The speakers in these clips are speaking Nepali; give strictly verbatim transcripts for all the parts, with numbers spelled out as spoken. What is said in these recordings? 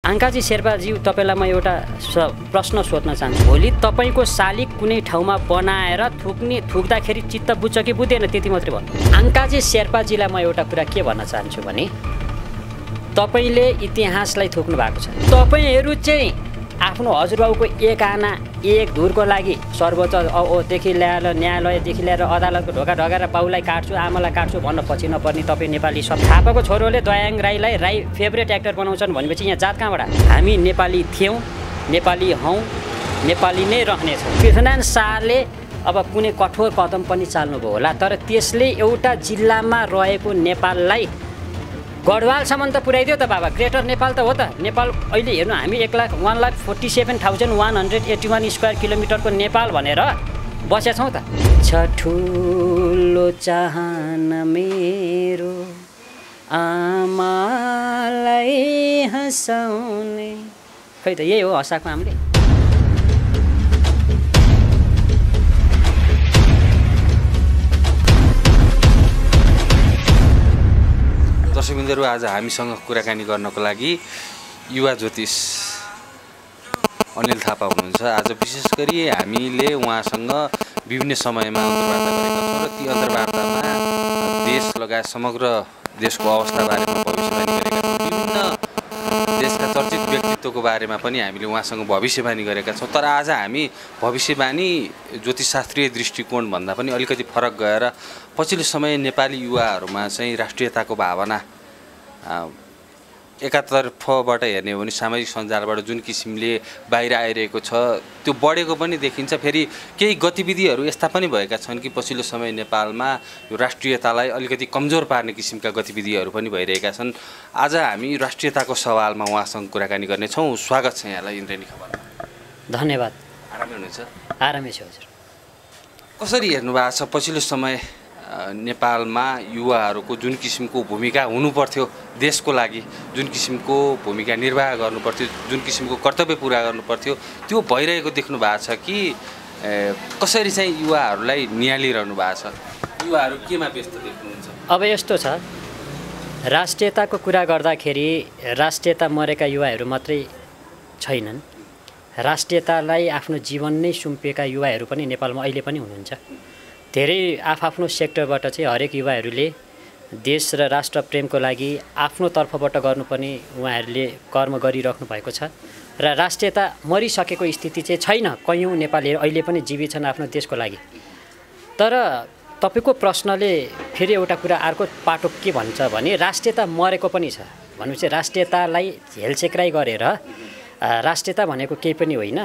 आङ्काजी शेर्पाज्यू तपाईँलाई म एउटा प्रश्न सोध्न चाहन्छु। भोलि तपाईँको शालिग कुनै ठाउँमा बनाएर थुक्ने थुक्दाखेरि चित्त बुझ्छ कि बुझ्दैन त्यति मात्रै भन्नु। आङ्काजी शेर्पाजीलाई म एउटा कुरा के भन्न चाहन्छु भने तपाईँले इतिहासलाई थुक्नु भएको छ। तपाईँहरू चाहिँ आफ्नो हजुरबाउको एक आना एक धुरको लागि सर्वोच्चदेखि ल्याएर न्यायालयदेखि ल्याएर अदालतको ढोका ढगाएर बाउलाई काट्छु आमालाई काट्छु भन्न पछि नपर्ने तपाईँ नेपाली सब। थापाको छोरोले दयाङ राईलाई राई फेभरेट एक्टर बनाउँछन् भनेपछि यहाँ जात कहाँबाट? हामी नेपाली थियौँ, नेपाली हौँ, नेपाली नै रहनेछौँ। पृथ्वीनारायण शाहले अब कुनै कठोर कदम पनि चाल्नुभयो होला, तर त्यसले एउटा जिल्लामा रहेको नेपाललाई गढवालसम्म त पुर्याइदियो त बाबा। ग्रेटर नेपाल त हो त। नेपाल अहिले हेर्नु हामी एक lakh one lakh forty seven thousand one hundred eighty one square किलोमिटरको नेपाल भनेर बसेका छौँ त। छ ठुलो चाहना मेरो आमालाई हँसाउने, खै त यही हो हँसाएको हामीले। दर्शकबिन्दुहरू, आज हामीसँग कुराकानी गर्नको लागि युवा ज्योतिष अनिल थापा हुनुहुन्छ। आज विशेष गरी हामीले उहाँसँग विभिन्न समयमा अन्तर्वार्ता गरेका छौँ र ती अन्तर्वार्तामा देश लगायत समग्र देशको अवस्थाबारेमा भविष्यवाणी गरेका छौँ। विभिन्न देशका चर्चित व्यक्तित्वको बारेमा पनि हामीले उहाँसँग भविष्यवाणी गरेका छौँ। तर आज हामी भविष्यवाणी ज्योतिषशास्त्रीय दृष्टिकोण भन्दा पनि अलिकति फरक गएर पछिल्लो समय नेपाली युवाहरूमा चाहिँ राष्ट्रियताको भावना एकातर्फबाट हेर्ने हो भने सामाजिक सञ्जालबाट जुन किसिमले बाहिर आइरहेको छ त्यो बढेको पनि देखिन्छ। फेरि केही गतिविधिहरू यस्ता पनि भएका छन् कि पछिल्लो समय नेपालमा यो राष्ट्रियतालाई अलिकति कमजोर पार्ने किसिमका गतिविधिहरू पनि भइरहेका छन्। आज हामी राष्ट्रियताको सवालमा उहाँसँग कुराकानी गर्नेछौँ। स्वागत छ यहाँलाई इन्द्रेणी खबरमा। धन्यवाद। आरामै हुनुहुन्छ? आरामै छु हजुर। कसरी हेर्नु भएको छ पछिल्लो समय नेपालमा युवाहरूको जुन किसिमको भूमिका हुनुपर्थ्यो देशको लागि, जुन किसिमको भूमिका निर्वाह गर्नुपर्थ्यो, जुन किसिमको कर्तव्य पुरा गर्नुपर्थ्यो, त्यो भइरहेको देख्नु भएको छ कि कसरी चाहिँ युवाहरूलाई निहालिरहनु भएको छ? युवाहरू केमा व्यस्त देख्नुहुन्छ? अब यस्तो छ, राष्ट्रियताको कुरा गर्दाखेरि राष्ट्रियता मरेका युवाहरू मात्रै छैनन्, राष्ट्रियतालाई आफ्नो जीवन नै सुम्पिएका युवाहरू पनि नेपालमा अहिले पनि हुनुहुन्छ। धेरै आफआफ्नो सेक्टरबाट चाहिँ हरेक युवाहरूले देश र राष्ट्र प्रेमको लागि आफ्नो तर्फबाट गर्नुपर्ने उहाँहरूले कर्म गरिराख्नु भएको छ र राष्ट्रियता मरिसकेको स्थिति चाहिँ छैन। कयौँ नेपालीहरू अहिले पनि जीवित छन् आफ्नो देशको लागि। तर तपाईँको प्रश्नले फेरि एउटा कुरा अर्को पाटो के भन्छ भने राष्ट्रियता मरेको पनि छ भनेपछि राष्ट्रियतालाई हेलचेक्राइ गरेर राष्ट्रियता भनेको केही पनि होइन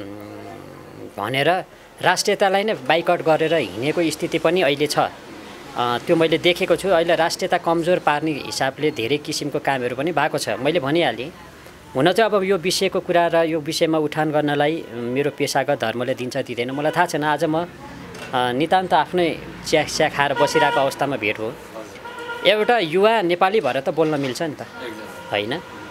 भनेर राष्ट्रियतालाई नै बाइकआउट गरेर हिँडेको स्थिति पनि अहिले छ। त्यो मैले देखेको छु। अहिले राष्ट्रियता कमजोर पार्ने हिसाबले धेरै किसिमको कामहरू पनि भएको छ। मैले भनिहालेँ, हुन चाहिँ अब यो विषयको कुरा र यो विषयमा उठान गर्नलाई मेरो पेसागत धर्मले दिन्छ दिँदैन मलाई थाहा छैन। आज म नितान्त आफ्नै चिया चिया खाएर बसिरहेको अवस्थामा भेट हो। एउटा युवा नेपाली भएर त बोल्न मिल्छ नि त, होइन?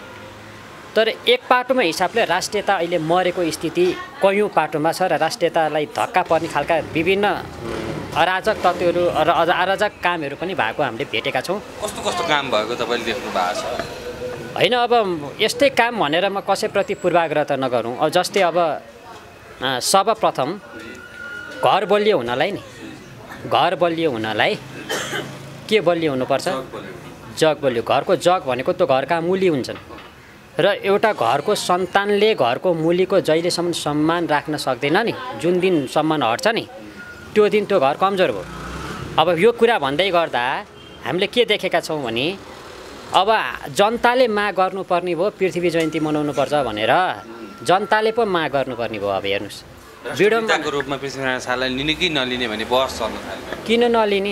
तर एक पाटोमा हिसाबले राष्ट्रियता अहिले मरेको स्थिति कयौँ पाटोमा छ र राष्ट्रियतालाई धक्का पर्ने खालका विभिन्न अराजक तत्त्वहरू र अराजक कामहरू पनि भएको हामीले भेटेका छौँ। कस्तो कस्तो काम भएको तपाईँले देख्नु भएको छ? होइन, अब यस्तै काम भनेर म कसैप्रति पूर्वाग्रह त नगरौँ। अब जस्तै अब सर्वप्रथम घर बलियो हुनलाई नि घर बलियो हुनलाई के बलियो हुनुपर्छ? जग बलियो। घरको जग भनेको त्यो घरका मुली हुन्छन् र एउटा घरको सन्तानले घरको मुलीको जहिलेसम्म सम्मान राख्न सक्दैन नि, जुन दिन सम्मान हट्छ नि त्यो दिन त्यो घर कमजोर भयो। अब यो कुरा भन्दै गर्दा हामीले के देखेका छौँ भने अब जनताले माग गर्नुपर्ने भयो पृथ्वी जयन्ती मनाउनुपर्छ भनेर जनताले पो माग गर्नुपर्ने भयो। अब हेर्नुहोस्, विडम्बनाको रूपमा पृथ्वीनारायण शाहलाई लिने कि नलिने भन्ने बहस चल्न थाल्यो। किन नलिने?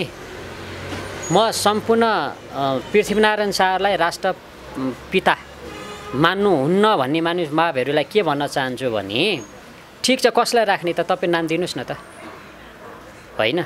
म सम्पूर्ण पृथ्वीनारायण शाहलाई राष्ट्र पिता मान्नुहुन्न भन्ने मानिस माभेहरूलाई के भन्न चाहन्छु भने ठिक छ, कसलाई राख्ने त तपाईँ नाम दिनुहोस् न त, होइन?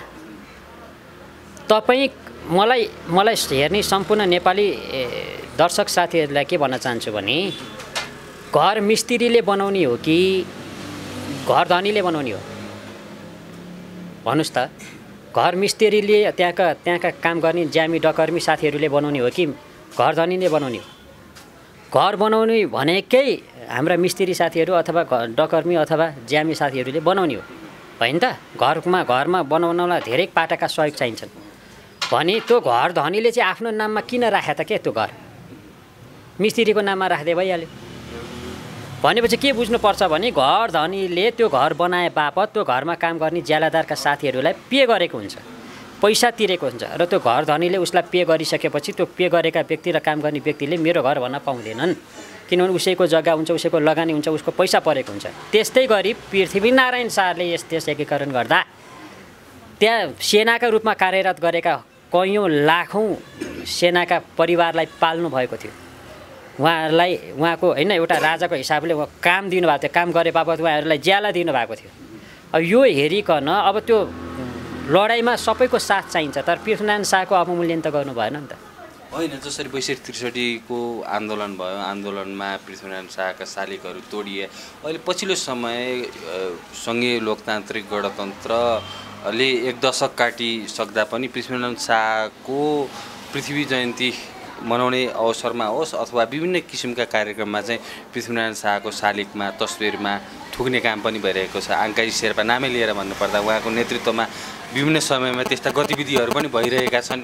तपाईँ मलाई मलाई हेर्ने सम्पूर्ण नेपाली दर्शक साथीहरूलाई के भन्न चाहन्छु भने घर मिस्त्रीले बनाउने हो कि घर धनीले बनाउने हो? भन्नुहोस् त। घर मिस्त्रीले त्यहाँका त्यहाँका काम गर्ने ज्यामी डकर्मी साथीहरूले बनाउने हो कि घर धनीले बनाउने हो? घर बनाउने भनेकै हाम्रा मिस्त्री साथीहरू अथवा डकर्मी अथवा ज्यामी साथीहरूले बनाउने हो होइन त। घरमा घरमा बनाउनलाई धेरै पाटाका सहयोग चाहिन्छन् भने त्यो घर धनीले चाहिँ आफ्नो नाममा किन राखे त के त्यो घर मिस्त्रीको नाममा राख्दै भइहाल्यो। भनेपछि के बुझ्नुपर्छ भने घर धनीले त्यो घर बनाए बापत त्यो घरमा काम गर्ने ज्यालादारका साथीहरूलाई पे गरेको हुन्छ, पैसा तिरेको हुन्छ र त्यो घर धनीले उसलाई पे गरिसकेपछि त्यो पे गरेका व्यक्ति र काम गर्ने व्यक्तिले मेरो घर भन्न पाउँदैनन्, किनभने उसैको जग्गा हुन्छ, उसैको लगानी हुन्छ, उसको पैसा परेको हुन्छ। त्यस्तै गरी पृथ्वीनारायण शाहले यस देश एकीकरण गर्दा त्यहाँ सेनाका रूपमा कार्यरत गरेका कैयौँ लाखौँ सेनाका परिवारलाई पाल्नु भएको थियो। उहाँहरूलाई उहाँको होइन एउटा राजाको हिसाबले उहाँ काम दिनुभएको थियो, काम गरे बापत उहाँहरूलाई ज्याला दिनुभएको थियो। अब यो हेरिकन अब त्यो लडाइँमा सबैको साथ चाहिन्छ, तर पृथ्वीनारायण शाहको अवमूल्यन त गर्नु भएन नि त। होइन, जसरी बैसठी त्रिसठीको आन्दोलन भयो, आन्दोलनमा पृथ्वीनारायण शाहका शालिगहरू तोडिए। अहिले पछिल्लो समय सङ्घीय लोकतान्त्रिक गणतन्त्रले एक दशक काटिसक्दा पनि पृथ्वीनारायण शाहको पृथ्वी जयन्ती मनाउने अवसरमा होस् अथवा विभिन्न किसिमका कार्यक्रममा चाहिँ पृथ्वीनारायण शाहको शालिगमा तस्विरमा थुक्ने काम पनि भइरहेको छ। आङ्काजी शेर्पा नामै लिएर भन्नुपर्दा उहाँको नेतृत्वमा विभिन्न समयमा त्यस्ता गतिविधिहरू पनि भइरहेका छन्।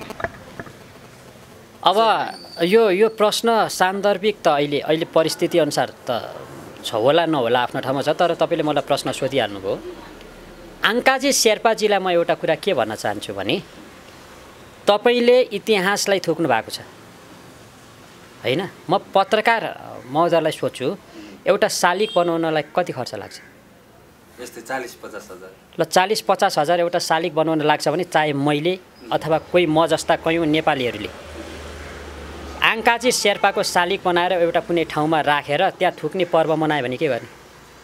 अब यो यो प्रश्न सान्दर्भिक त अहिले अहिले परिस्थिति अनुसार त छ होला नहोला आफ्नो ठाउँमा छ, तर तपाईँले मलाई प्रश्न सोधिहाल्नुभयो। आङ्काजी शेर्पाजीलाई म एउटा कुरा के भन्न चाहन्छु भने तपाईँले इतिहासलाई थुक्नु भएको छ होइन। म पत्रकार महोदयलाई सोध्छु एउटा शालिग बनाउनलाई कति खर्च लाग्छ? यस्तै चालिस पचास हजार। ल चालिस पचास हजार एउटा शालिग बनाउन लाग्छ भने चाहे मैले अथवा कोही म जस्ता कैयौँ नेपालीहरूले आङ्काजी शेर्पाको शालिग बनाएर एउटा कुनै ठाउँमा राखेर त्यहाँ थुक्ने पर्व मनायो भने के गर्ने?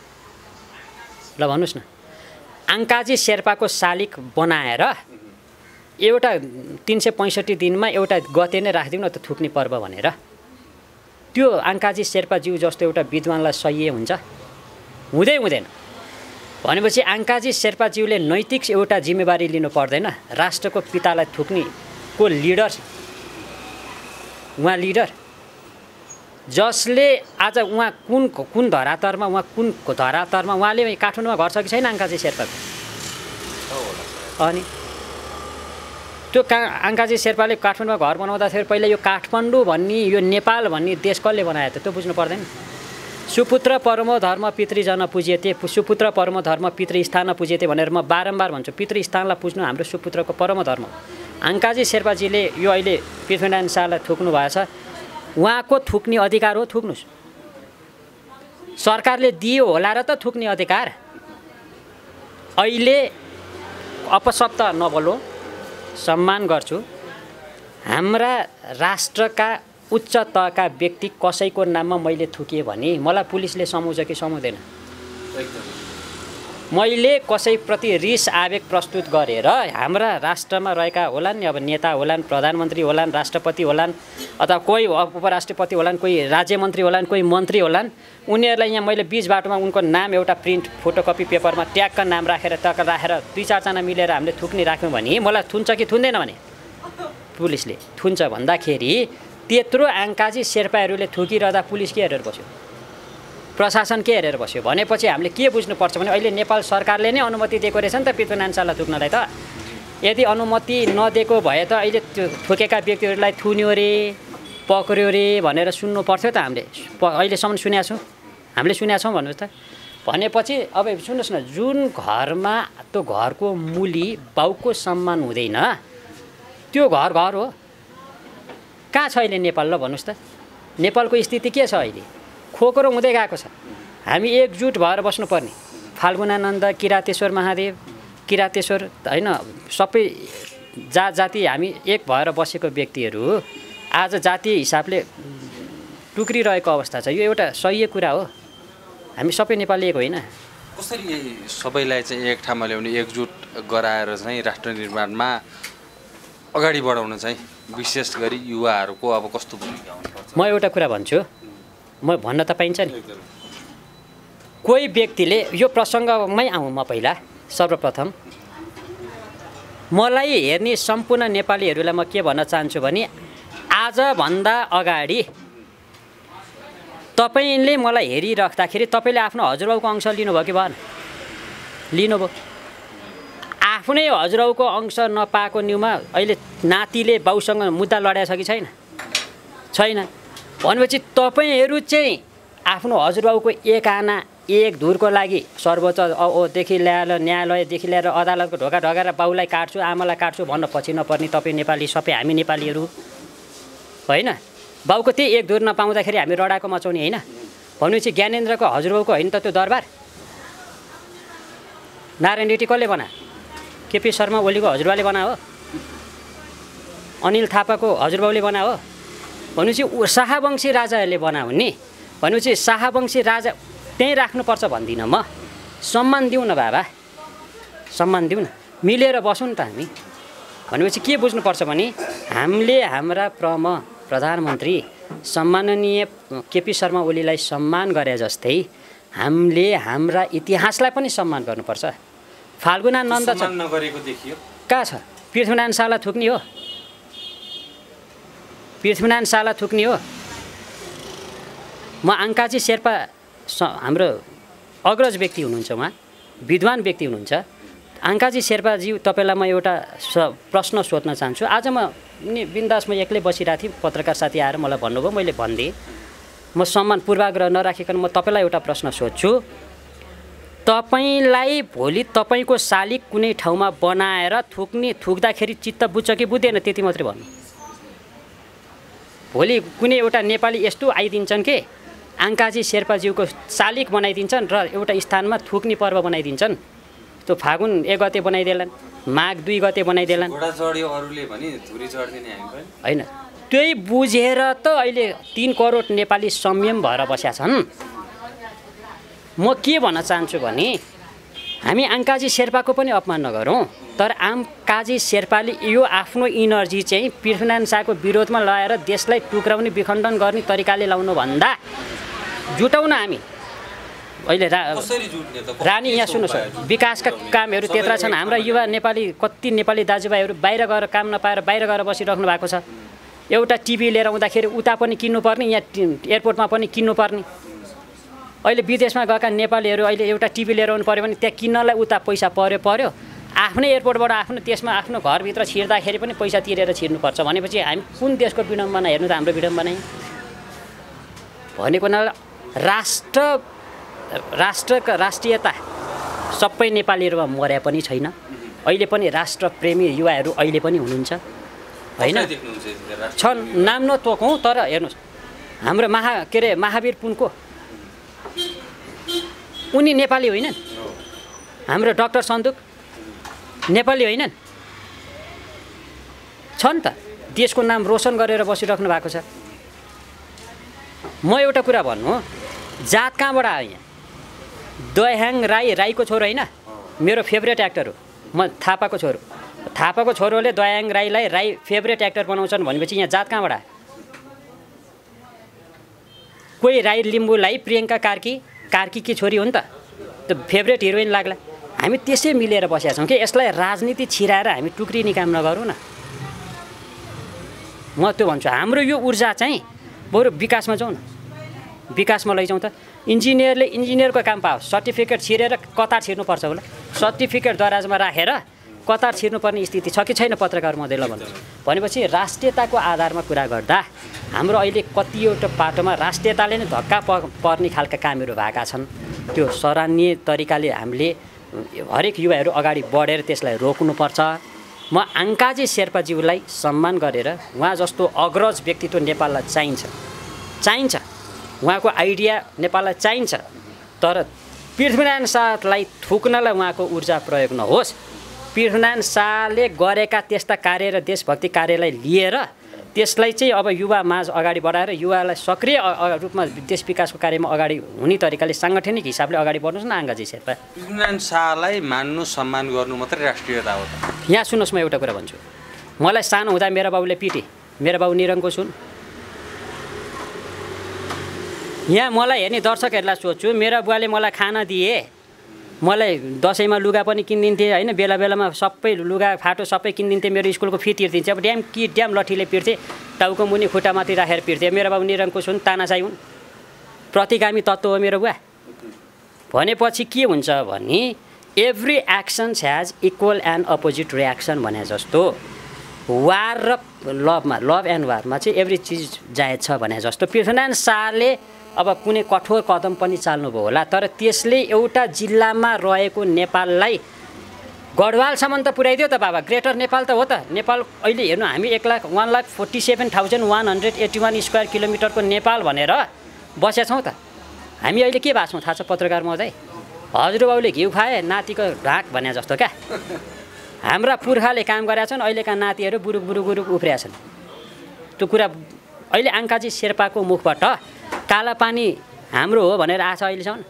ल भन्नुहोस् न। आङ्काजी शेर्पाको शालिग बनाएर एउटा तिन सय पैँसठी दिनमा एउटा गते नै राखिदिउँ न त थुक्ने पर्व भनेर, त्यो आङ्काजी शेर्पाज्यू जस्तो एउटा विद्वानलाई सही हुन्छ? हुँदै हुँदैन। भनेपछि आङ्काजी शेर्पाज्यूले नैतिक एउटा जिम्मेवारी लिनु पर्दैन? राष्ट्रको पितालाई थुक्ने को लिडर, उहाँ लिडर जसले आज उहाँ कुन कुन धरातरमा उहाँ कुन धरातरमा उहाँले काठमाडौँमा घर छ कि छैन आङ्काजी शेर्पाको? अनि त्यो का आङ्काजी शेर्पाले काठमाडौँमा घर बनाउँदाखेरि पहिला यो काठमाडौँ भन्ने यो नेपाल भन्ने देश कसले बनायो त त्यो बुझ्नु पर्दैन? सुपुत्र परमो धर्म पितृजन पुज्यते, सुपुत्र परमो धर्म पितृस्थान पुज्यते भनेर म बारम्बार भन्छु। पितृस्थानलाई पुज्नु हाम्रो सुपुत्रको परम धर्म हो। आङ्काजी शेर्पाजीले यो अहिले पृथ्वीनारायण शाहलाई थुक्नु भएछ, उहाँको थुक्ने अधिकार हो, थुक्नुहोस्। सरकारले दियो होला र त थुक्ने अधिकार। अहिले अपशब्द नबोलो, सम्मान गर्छु। हाम्रा राष्ट्रका उच्च तहका व्यक्ति कसैको नाममा मैले थुकेँ भने मलाई पुलिसले समाउँछ कि समाउँदैन? मैले कसैप्रति रिस आवेग प्रस्तुत गरेर हाम्रा राष्ट्रमा रहेका होलान् नि, अब नेता होलान्, प्रधानमन्त्री होलान्, राष्ट्रपति होलान् अथवा कोही उपराष्ट्रपति होलान्, कोही राज्यमन्त्री होलान्, कोही मन्त्री होलान्, उनीहरूलाई यहाँ मैले बिच बाटोमा उनको नाम एउटा प्रिन्ट फोटोकपी पेपरमा ट्यागका नाम राखेर टक्क राखेर दुई चारजना मिलेर हामीले थुक्ने राख्यौँ भने मलाई थुन्छ कि थुन्दैन भने पुलिसले थुन्छ भन्दाखेरि त्यत्रो आङ्काजी शेर्पाहरूले थुकिरहँदा पुलिस के हेरेर बस्यो, प्रशासन के हेरेर बस्यो भनेपछि हामीले के बुझ्नुपर्छ भने अहिले नेपाल सरकारले नै अनुमति दिएको रहेछ नि त पृथ्वीनारायण शाहलाई थुक्नलाई त। यदि अनुमति नदिएको भए त अहिले त्यो थुकेका व्यक्तिहरूलाई थुन्यो रे पक्रियो रे भनेर सुन्नु पर्थ्यो त। हामीले अहिलेसम्म सुनेका छौँ, हामीले सुनेका छौँ भन्नुहोस् त। भनेपछि अब सुन्नुहोस् न, जुन घरमा त्यो घरको मुली बाउको सम्मान हुँदैन त्यो घर घर हो। कहाँ छ अहिले नेपाल ल भन्नुहोस् त? नेपालको स्थिति के छ अहिले? खोक्रो हुँदै गएको छ। हामी एकजुट भएर बस्नुपर्ने। फाल्गुनानन्द, किरातेश्वर महादेव, किरातेश्वर होइन सबै जात जाति हामी एक भएर बसेको व्यक्तिहरू आज जातीय हिसाबले टुक्रिरहेको अवस्था छ। यो एउटा सही कुरा हो। हामी सबै नेपाली एक होइन। कसरी सबैलाई चाहिँ एक ठाउँमा ल्याउने, एकजुट गराएर चाहिँ राष्ट्र निर्माणमा अगाडि बढाउन चाहिँ विशेष गरी युवाहरूको अब कस्तो भूमिका हुनुपर्छ? म एउटा कुरा भन्छु, म भन्न त पाइन्छ नि। कोही व्यक्तिले यो प्रसङ्गमै आउँ म पहिला सर्वप्रथम मलाई हेर्ने सम्पूर्ण नेपालीहरूलाई म के भन्न चाहन्छु भने आजभन्दा अगाडि तपाईँले मलाई हेरिराख्दाखेरि तपाईँले आफ्नो हजुरबाउको अंश लिनुभयो कि भएन? लिनुभयो। आफ्नै हजुरबाउको अंश नपाएको न्युमा अहिले नातिले बाउसँग मुद्दा लडाएको छ कि छैन? छैन। भनेपछि तपाईँहरू चाहिँ आफ्नो हजुरबाउको एक आना एक धुरको लागि सर्वोच्चदेखि ल्याएर न्यायालयदेखि लिएर अदालतको ढोका ढोकाएर बाउलाई काट्छु आमालाई काट्छु भन्न पछि नपर्ने तपाईँ नेपाली सबै हामी नेपालीहरू होइन? बाउको त्यही एक धुर नपाउँदाखेरि हामी रडाको मचाउने होइन? भनेपछि ज्ञानेन्द्रको हजुरबाउको होइन त त्यो दरबार? नारायण रेड्डी कसले बना? केपी शर्मा ओलीको हजुरबाले बना हो? अनिल थापाको हजुरबाउले बना हो? भनेपछि शाहवंशी राजाहरूले बनाऊ नि। भनेपछि शाहवंशी राजा त्यहीँ राख्नुपर्छ भन्दिनँ म। सम्मान दिउँ न बाबा, सम्मान दिउँ न, मिलेर बसौँ न त हामी। भनेपछि के बुझ्नुपर्छ भने हामीले हाम्रा प्रम प्रधानमन्त्री सम्माननीय केपी शर्मा ओलीलाई सम्मान गरे जस्तै हामीले हाम्रा इतिहासलाई पनि सम्मान गर्नुपर्छ। फाल्गुना नन्द छ नगरेको देखियो। कहाँ छ? पृथ्वीनारायण शाला थुक्ने हो, पृथ्वीनारायण शाला थुक्ने हो। म अङ्काजी शेर्पा हाम्रो अग्रज व्यक्ति हुनुहुन्छ, उहाँ विद्वान व्यक्ति हुनुहुन्छ। अङ्काजी शेर्पाज्यू तपाईँलाई म एउटा प्रश्न सोध्न चाहन्छु। आज म नि बिन्दासमा एक्लै बसिरहेको थिएँ, पत्रकार साथी आएर मलाई भन्नुभयो, मैले भनिदिएँ। म सम्मान पूर्वाग्रह नराखिकन म तपाईँलाई एउटा प्रश्न सोध्छु। तपाईँलाई भोलि तपाईँको शालिग कुनै ठाउँमा बनाएर थुक्ने थुक्दाखेरि चित्त बुझ्छ कि बुझ्दैन? त्यति मात्रै भन्नु। भोलि कुनै एउटा नेपाली यस्तो आइदिन्छन् कि अङ्काजी शेर्पाज्यूको शालिग बनाइदिन्छन् र एउटा स्थानमा थुक्ने पर्व बनाइदिन्छन्। त्यो फागुन एक गते बनाइदेलान्, माघ दुई गते बनाइदेलान्। घोडा चढ्यो अरूले भने धुरी चढ्दिने हामी पनि होइन। त्यही बुझेर त अहिले तीन करोड नेपाली संयम भएर बसेका छन्। म के भन्न चाहन्छु भने हामी अङ्काजी शेर्पाको पनि अपमान नगरौँ, तर अङ्काजी शेर्पाले यो आफ्नो इनर्जी चाहिँ पृथ्वीनारायण शाहको विरोधमा लगाएर देशलाई टुक्राउने विखण्डन गर्ने तरिकाले लाउनु भन्दा जुटाउन हामी अहिले रा रानी यहाँ सुन्नुहोस्, विकासका कामहरू त्यत्रा छन्। हाम्रा युवा नेपाली कति नेपाली दाजुभाइहरू बाहिर गएर काम नपाएर बाहिर गएर बसिराख्नु भएको छ। एउटा टिभी लिएर आउँदाखेरि उता पनि किन्नुपर्ने, यहाँ एयरपोर्टमा पनि किन्नुपर्ने। अहिले विदेशमा गएका नेपालीहरू अहिले एउटा टिभी लिएर आउनु पऱ्यो भने त्यहाँ किन्नलाई उता पैसा पऱ्यो पऱ्यो आफ्नै एयरपोर्टबाट आफ्नो देशमा आफ्नो घरभित्र छिर्दाखेरि पनि पैसा तिरेर छिर्नुपर्छ। भनेपछि हामी कुन देशको विडम्बना हेर्नु त हाम्रो विडम्बना भनेको हुनाले राष्ट्र राष्ट्रका राष्ट्रियता सबै नेपालीहरूमा मर्या पनि छैन। अहिले पनि राष्ट्रप्रेमी युवाहरू अहिले पनि हुनुहुन्छ होइन? छन्, नाम नतोकौँ, तर हेर्नुहोस् हाम्रो महा के अरे महावीर पुनको उनी नेपाली होइनन्? हाम्रो डाक्टर सन्दुक नेपाली होइनन्? छन् त, देशको नाम रोशन गरेर बसिराख्नु भएको छ। म एउटा कुरा भन्नु, जात कहाँबाट आयो? यहाँ दयाहाङ राई, राईको छोरो होइन? मेरो फेभरेट एक्टर हो, म थापाको छोरो। थापाको छोरोले दयाहाङ राईलाई राई फेभरेट एक्टर बनाउँछन् भनेपछि यहाँ जात कहाँबाट आयो? कोही राई लिम्बूलाई प्रियङ्का कार्की कार्कीकी छोरी हो नि त, त्यो फेभरेट हिरोइन लाग्ला। हामी त्यसै मिलेर बसेका छौँ कि यसलाई राजनीति छिराएर हामी टुक्रिने काम नगरौँ न। म त्यो भन्छु, हाम्रो यो ऊर्जा चाहिँ बरु विकासमा जाउँ न, विकासमा लैजाउँ त। इन्जिनियरले इन्जिनियरको काम पाओस्, सर्टिफिकेट छिरेर कतार छिर्नुपर्छ होला, सर्टिफिकेट दराजमा राखेर कतार छिर्नुपर्ने स्थिति छ कि छैन? पत्रकार महोदयलाई भन्नु भनेपछि राष्ट्रियताको आधारमा कुरा गर्दा हाम्रो अहिले कतिवटा पाटोमा राष्ट्रियताले नै धक्का पर्ने खालका कामहरू भएका छन्। त्यो सराहनीय तरिकाले हामीले हरेक युवाहरू अगाडि बढेर त्यसलाई रोक्नुपर्छ। म अङ्काजी शेर्पाज्यूलाई सम्मान गरेर उहाँ जस्तो अग्रज व्यक्तित्व नेपाललाई चाहिन्छ चाहिन्छ उहाँको आइडिया नेपाललाई चाहिन्छ, तर पृथ्वीनारायण शाहलाई थुक्नलाई उहाँको ऊर्जा प्रयोग नहोस्। पृथ्वीनारायण शाहले गरेका त्यस्ता कार्य र देशभक्ति कार्यलाई लिएर त्यसलाई चाहिँ अब युवा माझ अगाडि बढाएर युवालाई सक्रिय रूपमा देश विकासको कार्यमा अगाडि हुने तरिकाले साङ्गठनिक हिसाबले अगाडि बढ्नुहोस् न अङ्काजी शेर्पा। पृथ्वीनारायण शाहलाई मान्नु सम्मान गर्नु मात्रै राष्ट्रियता हो त? यहाँ सुन्नुहोस्, म एउटा कुरा भन्छु, मलाई सानो हुँदा मेरो बाबुले पिटे, मेरो बाबु निरङ्कुश हुन्। यहाँ मलाई हेर्ने दर्शकहरूलाई सोध्छु, मेरो बुवाले मलाई खाना दिए, मलाई दसैँमा लुगा पनि किनिदिन्थे होइन, बेला बेलामा सबै लुगा फाटो सबै किनिदिन्थे, मेरो स्कुलको फी तिर्दिन्थे। अब ड्याम कि ड्याम लट्ठीले पिर्थे, टाउको मुनि खुट्टामाथि राखेर पिर्थे। मेरो बाबु निरङ्कुश हुन्, तानासाई हुन्, प्रतिगामी तत्त्व हो मेरो बुवा। भनेपछि के हुन्छ भने every actions has equal and opposite reaction भने जस्तो वार र लभमा लभ एन्ड वारमा चाहिँ एभ्री चिज जायज छ भने जस्तो पृथ्वीनारायण शाहले अब कुनै कठोर कदम पनि चाल्नुभयो होला, तर त्यसले एउटा जिल्लामा रहेको नेपाललाई गढवालसम्म त पुर्याइदियो त बाबा। ग्रेटर नेपाल त हो त। नेपाल अहिले हेर्नु हामी एक lakh one lakh forty seven thousand one hundred eighty one square किलोमिटरको नेपाल भनेर बसेका छौँ त। हामी अहिले के भएको छौँ थाहा छ पत्रकार महोदय? हजुरबाउले घिउ खाए नातिको ढाक भने जस्तो क्या। हाम्रा पुर्खाले काम गरेका छन्, अहिलेका नातिहरू बुरुक बुरुक बुरुक उफ्रिया छन्। त्यो कुरा अहिले आङ्काजी शेर्पाको मुखबाट काला पानी हाम्रो हो भनेर आछ अहिलेसम्म।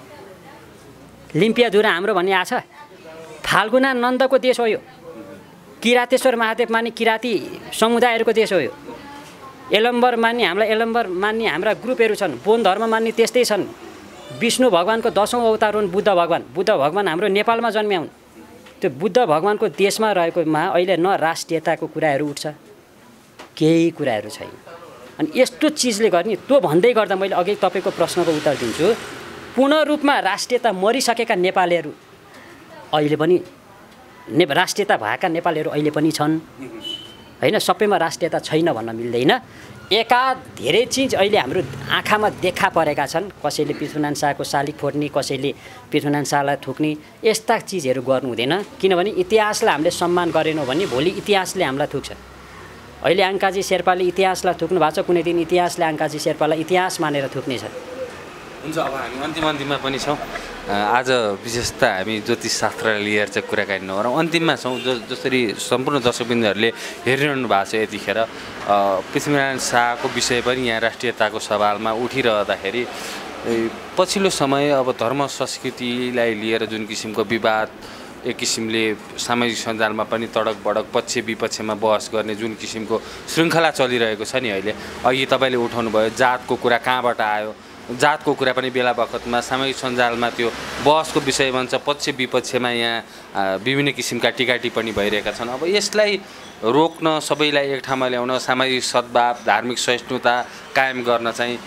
लिम्पियाधुरा हाम्रो भन्ने आछ। फाल्गुना नन्दको देश हो यो। किरातेश्वर महादेव मान्ने किराती समुदायहरूको देश हो यो। एलम्बर मान्ने हामीलाई एलम्बर मान्ने हाम्रा ग्रुपहरू छन्। बोन धर्म मान्ने त्यस्तै छन्। विष्णु भगवानको दसौँ अवतार हुन् बुद्ध भगवान। बुद्ध भगवान हाम्रो नेपालमा जन्म्या हुन्। त्यो बुद्ध भगवानको देशमा रहेकोमा अहिले न राष्ट्रियताको कुराहरू उठ्छ, केही कुराहरू छैन। अनि यस्तो चिजले गर्ने त्यो भन्दै गर्दा मैले अघि तपाईँको प्रश्नको उत्तर दिन्छु। पूर्ण रूपमा राष्ट्रियता मरिसकेका नेपालीहरू अहिले पनि ने राष्ट्रियता भएका नेपालीहरू अहिले पनि छन् होइन। सबैमा राष्ट्रियता छैन भन्न मिल्दैन। एका धेरै चिज अहिले हाम्रो आँखामा देखा परेका छन्। कसैले पृथ्वीनारायण शाहको शालिग फोड्ने, कसैले पृथ्वीनारायण शाहलाई थुक्ने, यस्ता चिजहरू गर्नु हुँदैन। किनभने इतिहासलाई हामीले सम्मान गरेनौँ भने भोलि इतिहासले हामीलाई थुक्छ। अहिले आङ्काजी शेर्पाले इतिहासलाई थुक्नु भएको छ, कुनै दिन इतिहासले आङ्काजी शेर्पालाई इतिहास मानेर थुक्नेछ। हुन्छ, अब हामी अन्तिम अन्तिममा पनि छौँ। आज विशेष त हामी ज्योतिषशास्त्रलाई लिएर चाहिँ कुराकानी नगरौँ, अन्तिममा छौँ। ज जसरी सम्पूर्ण दर्शकबिन्दुहरूले हेरिरहनु भएको छ यतिखेर पृथ्वीनारायण शाहको विषय पनि यहाँ राष्ट्रियताको सवालमा उठिरहँदाखेरि पछिल्लो समय अब धर्म संस्कृतिलाई लिएर जुन किसिमको विवाद, एक किसिमले सामाजिक सञ्जालमा पनि तडक भडक पक्ष विपक्षमा बहस गर्ने जुन किसिमको श्रृङ्खला चलिरहेको छ नि अहिले, अघि तपाईँले उठाउनु भयो जातको कुरा कहाँबाट आयो, जातको कुरा पनि बेला बखतमा सामाजिक सञ्जालमा त्यो बहसको विषय बन्छ, पक्ष विपक्षमा यहाँ विभिन्न किसिमका टिका टिप्पणी भइरहेका छन्। अब यसलाई रोक्न, सबैलाई एक ठाउँमा ल्याउन, सामाजिक सद्भाव, धार्मिक सहिष्णुता कायम गर्न चाहिँ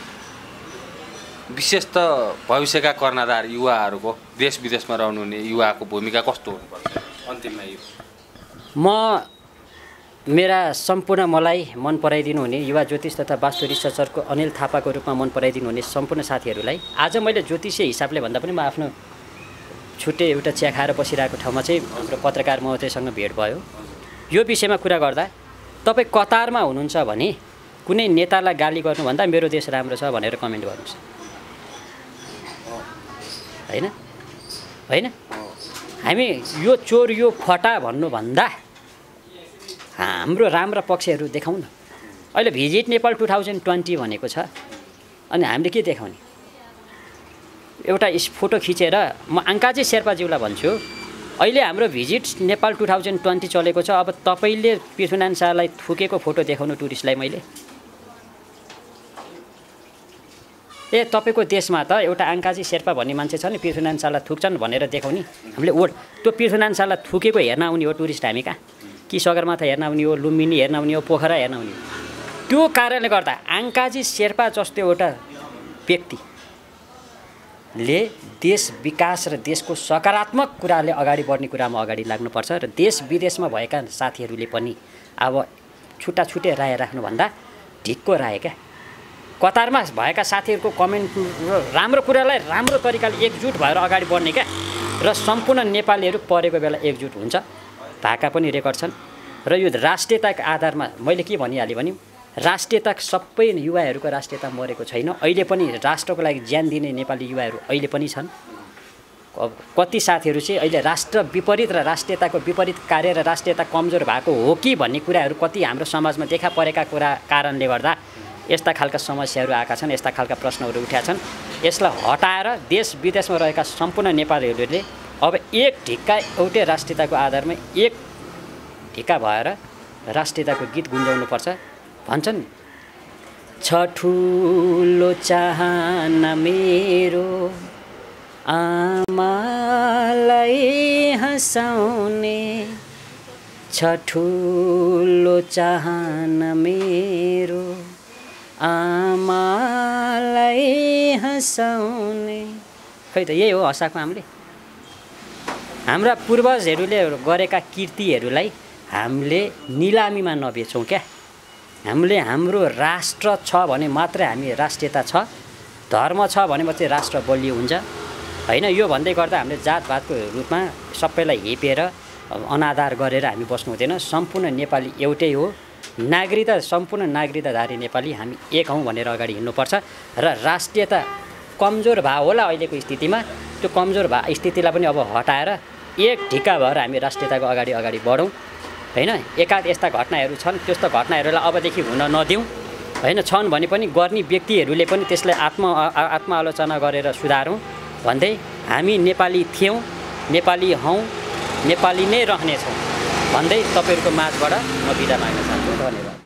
विशेष त भविष्यका कर्णधार युवाहरूको, देश विदेशमा रहनुहुने युवाको भूमिका कस्तो हुनुपर्छ अन्तिममा? यो म मेरा सम्पूर्ण मलाई मन पराइदिनु हुने युवा ज्योतिष तथा वास्तु रिसर्चरको अनिल थापाको रूपमा मन पराइदिनु हुने सम्पूर्ण साथीहरूलाई आज मैले ज्योतिषीय हिसाबले भन्दा पनि म आफ्नो छुट्टै एउटा चिया खाएर बसिरहेको ठाउँमा चाहिँ हाम्रो पत्रकार महोदयसँग भेट भयो। यो विषयमा कुरा गर्दा तपाईँ कतारमा हुनुहुन्छ भने कुनै नेतालाई गाली गर्नुभन्दा मेरो देश राम्रो छ भनेर कमेन्ट गर्नुहोस्। होइन होइन हामी यो चोर यो फटा भन्नुभन्दा हाम्रो राम्रा पक्षहरू देखाउँ न। अहिले visit Nepal two thousand twenty भनेको छ, अनि हामीले के देखाउने? एउटा फोटो खिचेर म आङ्काजी शेर्पाज्यूलाई भन्छु, अहिले हाम्रो visit Nepal two thousand twenty चलेको छ। अब तपाईँले पृथ्वीनारायण शाहलाई थुकेको फोटो देखाउनु टुरिस्टलाई मैले, ए तपाईँको देशमा त एउटा आङ्काजी शेर्पा भन्ने मान्छे छ नि, पृथ्वीनारायण शाहलाई थुक्छन् भनेर देखाउने हामीले। ओड त्यो पृथ्वीनारायण शाहलाई थुकेको हेर्न आउने हो टुरिस्ट हामी कहाँ? कि सगरमाथा हेर्न आउने हो, लुम्बिनी हेर्न आउने हो, पोखरा हेर्न आउने हो? त्यो कारणले गर्दा आङ्काजी शेर्पा जस्तो एउटा व्यक्तिले देश विकास र देशको सकारात्मक कुराले अगाडि बढ्ने कुरामा अगाडि लाग्नुपर्छ। र देश विदेशमा भएका साथीहरूले पनि अब छुट्टा छुट्टै राय राख्नुभन्दा ढिक्को राय क्या। कतारमा भएका साथीहरूको कमेन्ट राम्रो कुरालाई राम्रो तरिकाले एकजुट भएर अगाडि बढ्ने क्या। र सम्पूर्ण नेपालीहरू परेको बेला एकजुट हुन्छ, भएका पनि रेकर्ड छन्। र यो राष्ट्रियताको आधारमा मैले के भनिहालेँ भने राष्ट्रियता सबै युवाहरूको राष्ट्रियता मरेको छैन। अहिले पनि राष्ट्रको लागि ज्यान दिने नेपाली युवाहरू अहिले पनि छन्। कति साथीहरू चाहिँ अहिले राष्ट्र विपरीत र राष्ट्रियताको विपरीत कार्य र राष्ट्रियता कमजोर भएको हो कि भन्ने कुराहरू कति हाम्रो समाजमा देखा परेका कुरा कारणले गर्दा यस्ता खालका समस्याहरू आएका छन्, यस्ता खालका प्रश्नहरू उठेका छन्। यसलाई हटाएर देश विदेशमा रहेका सम्पूर्ण नेपालीहरूले अब एक ढिक्का एउटै राष्ट्रियताको आधारमा एक ढिक्का भएर राष्ट्रियताको गीत गुन्जाउनुपर्छ भन्छन्। छ ठुलो चाहना मेरो आमालाई हँसाउने, छ ठुलो चाहना मेरो आमालाई हँसाउने। खै त यही हो हँसाएको हामीले। हाम्रा पूर्वजहरूले गरेका कृतिहरूलाई हामीले निलामीमा नबेचौँ क्या। हामीले हाम्रो राष्ट्र छ भने मात्रै हामी राष्ट्रियता छ, धर्म छ भने मात्रै राष्ट्र बलियो हुन्छ होइन। यो भन्दै गर्दा हामीले जातभातको रूपमा सबैलाई हेपेर अनादर गरेर हामी बस्नु हुँदैन। सम्पूर्ण नेपाली एउटै हो, नागरिकता सम्पूर्ण नागरिकताधारी नेपाली हामी एक हौँ भनेर अगाडि हिँड्नुपर्छ। र राष्ट्रियता कमजोर भए होला अहिलेको स्थितिमा, त्यो कमजोर भए स्थितिलाई पनि अब हटाएर एक ढिक्का भएर हामी राष्ट्रियताको अगाडि अगाडि बढौँ होइन। एकाध यस्ता घटनाहरू छन्, त्यस्तो घटनाहरूलाई अबदेखि हुन नदिउँ होइन। छन् भने पनि गर्ने व्यक्तिहरूले पनि त्यसलाई आत्म आत्मआलोचना गरेर सुधारौँ भन्दै हामी नेपाली थियौँ, नेपाली हौँ, नेपाली नै रहनेछौँ भन्दै तपाईँहरूको माझबाट म बिदा माग्न चाहन्छु। धन्यवाद।